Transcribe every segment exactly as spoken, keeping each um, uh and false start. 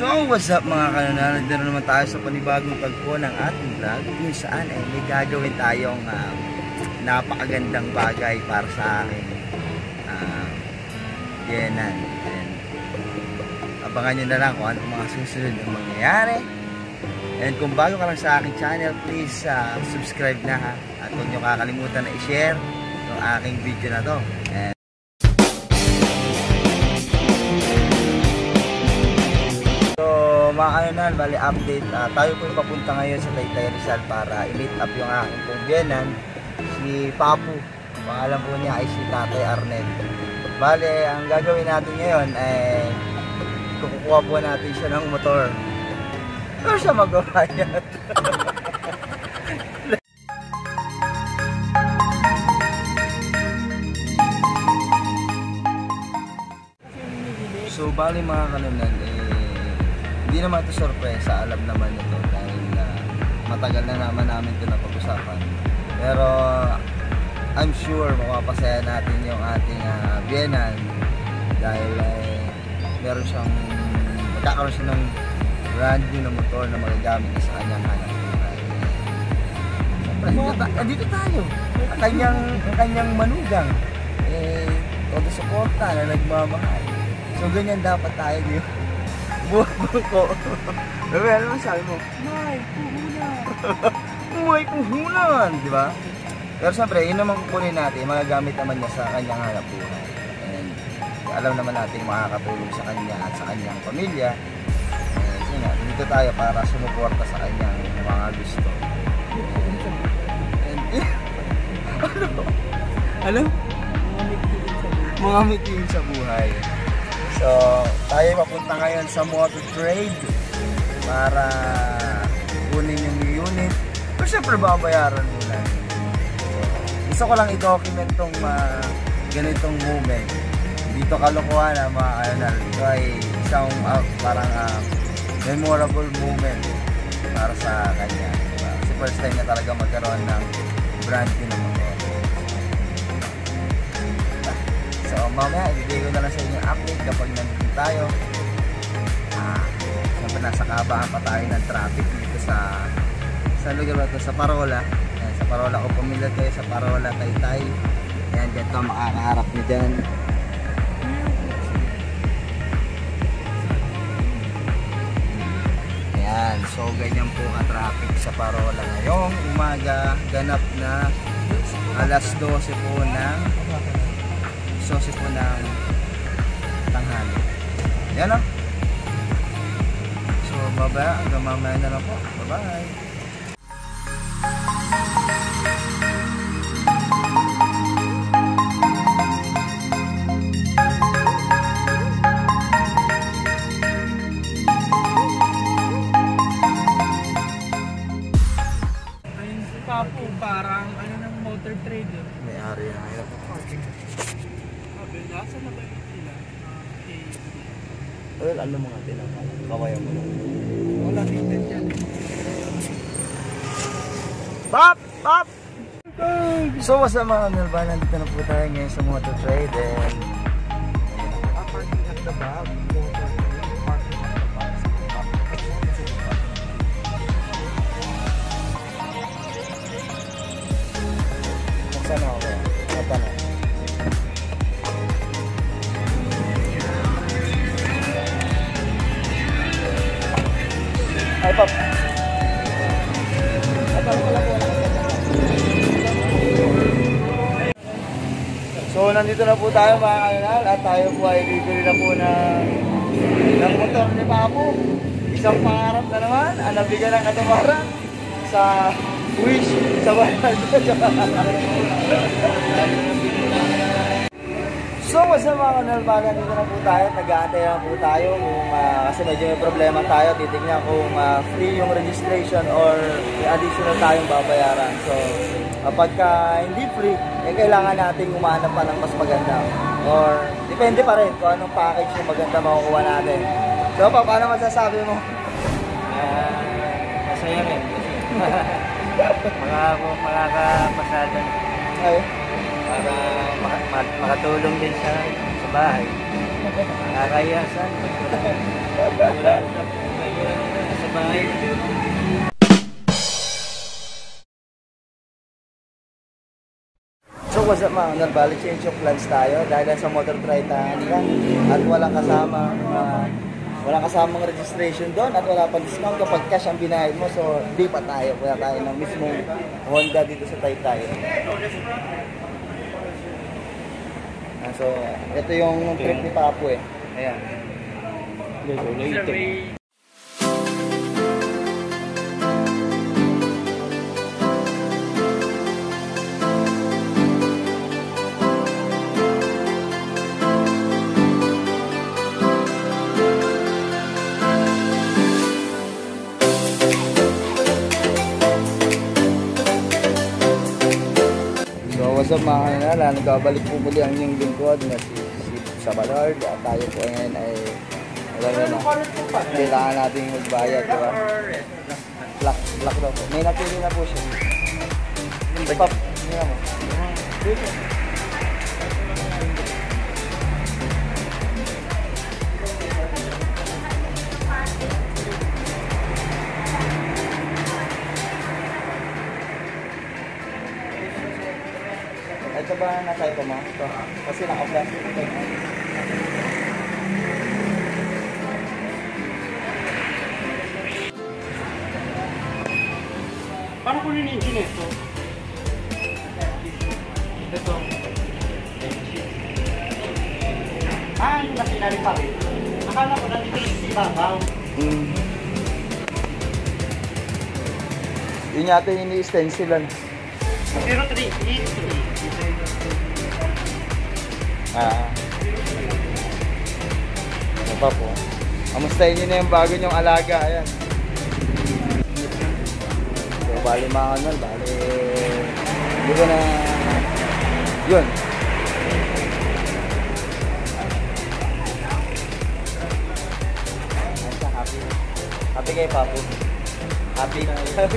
So, what's up mga kanunal? Nandito na naman tayo sa panibagong tagpo ng ating vlog kung saan eh, may gagawin tayong uh, napakagandang bagay para sa akin. Uh, Yenan. Abangan nyo na lang kung ano mga susunod na mangyayari. And kung bago ka lang sa aking channel, please uh, subscribe na ha. At huwag nyo kakalimutan na i-share yung aking video na to. And mga kanunal, bali update, uh, tayo po yung papunta ngayon sa Taytay Rizal para i-meet up yung aking pong biyenan, si Papu. Pangalan po niya ay si Tatay Arnel. Bali, ang gagawin natin ngayon ay kukuha po natin siya ng motor. Pero siya magawa yan. So bali mga kanunal, eh hindi naman ito sorpresa, alam naman ito dahil uh, matagal na naman namin ito napag-usapan. Pero I'm sure makapasaya natin yung ating uh, biyenan dahil uh, meron siyang magkakaroon siya ng brand new na motor na magagamit sa kanyang hanap buhay. Siyempre, dito, ta dito tayo. Ang kanyang, ang kanyang manugang eh, todo suporta na nagmamahal. So ganyan dapat tayo dito. Buwan ko. Bebe, ano sabi mo? May puhunan. May puhunan, di ba? Pero siyempre, yun naman kukunin natin, magagamit naman niya sa kanyang hanap buhay. And alam naman natin makakatulong sa kanya at sa kanyang pamilya. And yun nga, dito tayo para sumuporta sa kanyang mga gusto. And, and ano? Ano? Mga mitiin sa buhay. So, tayo papunta ngayon sa motor trade para kunin yung unit. Pero syempre babayaran muna. So, gusto ko lang i-document tong uh, ganitong moment. Dito kalokohan na mga kanunal. Ito ay isang uh, parang uh, memorable moment para sa kanya. Diba? Kasi first time niya talaga magkaroon ng brand new na motor. So mamaya, ibigay ko na lang sa inyo update kapag nandito tayo. Ah, siyempre nasa kabaan pa tayo ng traffic dito sa sa lugar na ito, sa Parola. Ayan, sa Parola, kung pamilyar kayo sa Parola, Taytay. Ayan, dyan ito makakaharap nyo dyan. Ayan, so ganyan po ka-traffic sa Parola ngayong umaga. Ganap na alas dose po ng sosi po ng tanghali. Yan o. So, baba. Hanggang mamaya na lang po. Bye-bye. Ayun si Papu, parang ano ng motor trade. May-ari na ngayon. Saan na ba yung sila? Well, ano mga tinangal? Kawayan mo lang. Wala tingnan dyan. Pop! Pop! So, what's up mga kanunal? Nandito na po tayo ngayon sa motor trade. And Parking at the back. Parking at the back. saan ako? Mata na. Ay, Pop. Ay, Pop, wala po. So, nandito na po tayo mga kanunal at tayo po ay bibili na po ng, ng motor ni Papu. Isang pangarap na naman, ang nabigyan ng katuparan sa wish sa bayan. So, what's up mga kanunal, nandito na po tayo, nag-aantay na po tayo kung, uh, kasi medyo may problema tayo, titignan kung uh, free yung registration or may additional tayong babayaran. So, kapag uh, hindi free, eh, kailangan natin umanap pa ng mas maganda. Or, depende pa rin kung anong package yung maganda makukuha natin. So, pa, paano masasabi mo? Uh, masaya rin. Makakapasada. Ay. Para mak makatulong din sa, sa bahay. Nakakayasan. Sa bahay. So what's up mga kanal, balik change of plans tayo dahil sa motor Triton lang at walang kasama uh, walang kasamang registration doon at wala pang discount kapag cash ang binayad mo, so di pa tayo, kaya tayo ng mismong Honda dito sa Taytay. Uh, so ito yung trip ni Papu eh. Ayan. What's up mga kanala, nagbabalik po muli ang inyong lingkod na si, si Sabalard at tayo po ngayon ay alam na kailangan natin magbayad, diba? Black, black daw po. May napili na po siya. Pop, hindi na mo. Ito ba nasa ito mo? Ito. Kasi naka-plastic ito. Paano ko rin engine ito? Ito. Ah, yung makinari pa rin. Akala ko nandito si Babaw. Hmm. Yun yata yung ini-stencilan. zero three eight three. Ah. Ano pa po? Kamustahin nyo na yung bago nyong alaga. Ayan. So, bali mga kanal, bali... Hindi ko na... Yun. Happy. Happy kayo, Papu. Happy. Happy.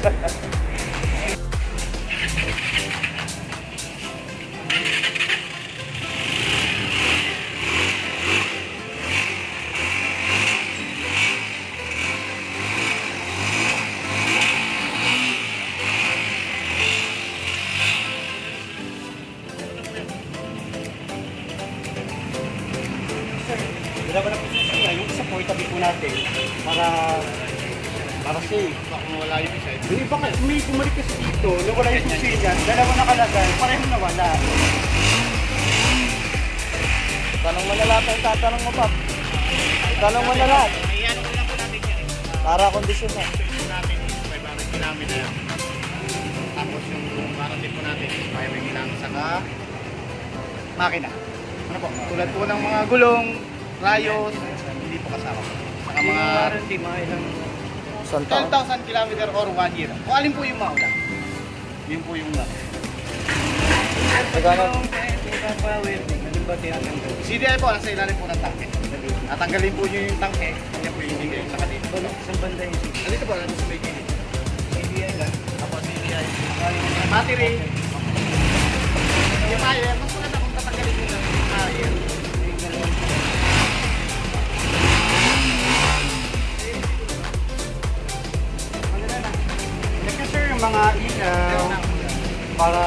Dalawa na po siya. Yung isa po, itabi po natin. Para... Para safe. Baka mawala yung isa. Yung iba ka, may bumalik kasi dito, nawala yung susi niya. Dalawa nakalagay, pareho nawala. Tanong mo na lahat ang tatanong mo, Pap. Tanong mo na lahat. Iyan ko lang po natin yan. Para kondisyon na. Yung natin is five hundred kilometer. Tapos yung warranty po natin is five hundred kilometer. Saka makina. Ano po? Tulad po ng mga gulong, rayos, hindi po kasama. Saka mga warranty, mga ilang... Isang ten taon. thousand kilometer or one year. Kung alin po yung mauna. Yun po yung na. Magkano? C D I po, nasa ilalim po ng tangke. Natanggalin po nyo yung tangke. Yan po yung bigay. Saka dito po. Isang banda yung C D I. Dito po, nandun sa may gilid. C D I lang. Ako, C D I. Battery. Yung tire, mas maganda kung tatanggalin nyo lang yung tire. Kasi sir, yung mga ilaw, para...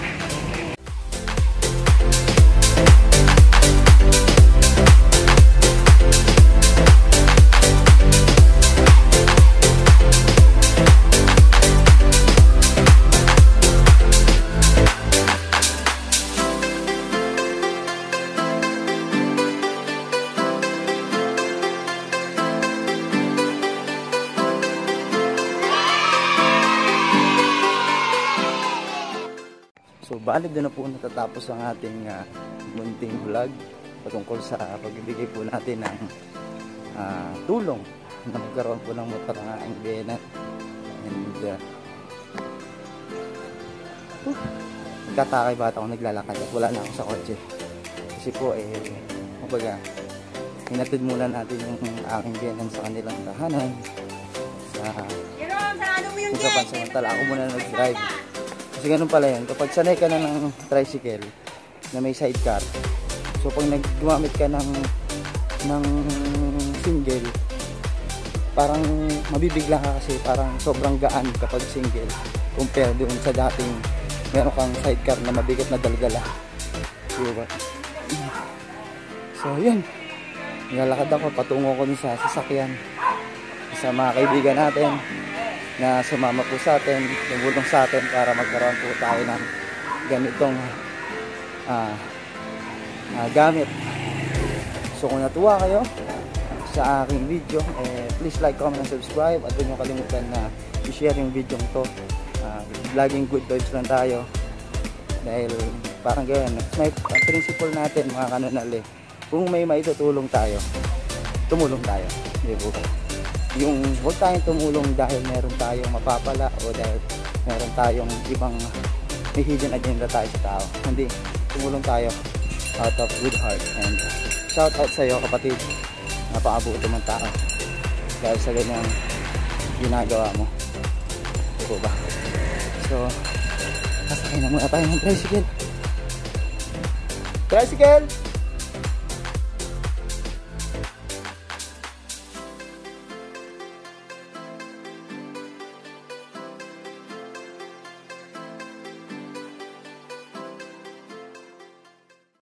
So, bali doon na po natatapos ang ating uh, munting vlog patungkol sa pagbibigay po natin ng uh, tulong na magkaroon po ng motor ng aking biyena. And uh, uh, nagkatakay ba ako naglalakad at wala na ako sa kotse. Kasi po, eh, kumbaga, hinatid muna natin yung aking biyena sa kanilang tahanan. Sa kung sa pansamantala, ako muna nag-drive. Kasi ganun pala yun, kapag sanay ka na ng tricycle na may sidecar, so pag nag gumamit ka ng ng SIM single, parang mabibigla ka kasi parang sobrang gaan kapag single compare doon sa dating meron kang sidecar na mabigat na daldala, diba? So yun, nilalakad ako patungo ko dun sa sasakyan sa mga kaibigan natin na sumama po sa atin, tumulong sa atin para magkaroon po tayo ng ganitong uh, uh, gamit. So kung natuwa kayo sa aking video, eh, please like, comment, and subscribe, at huwag niyo kalimutan na i-share yung video to. Uh, laging good vibes lang tayo dahil parang ganyan, may uh, principle natin mga kanonal eh, kung may maitutulong tayo, tumulong tayo, di ba? Yung huwag tayong tumulong dahil meron tayong mapapala o dahil meron tayong ibang may hidden agenda tayo sa tao. Hindi, tumulong tayo out of good heart. And shout out sa iyo kapatid, napakabuto mong tao dahil sa ganyang ginagawa mo, diba ba? So sasakay na muna tayo ng tricycle tricycle